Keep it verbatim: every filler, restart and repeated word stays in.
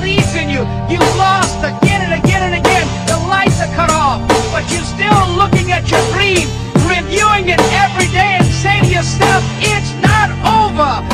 believes in you. You've lost again and again and again. The lights are cut off, but you're still looking at your dream, reviewing it every day and saying to yourself, it's not over.